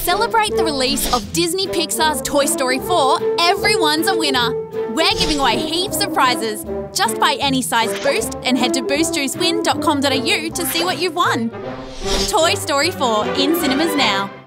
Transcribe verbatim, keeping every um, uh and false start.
celebrate the release of Disney Pixar's Toy Story four, everyone's a winner. We're giving away heaps of prizes. Just buy any size Boost and head to boost juice win dot com dot a u to see what you've won. Toy Story four in cinemas now.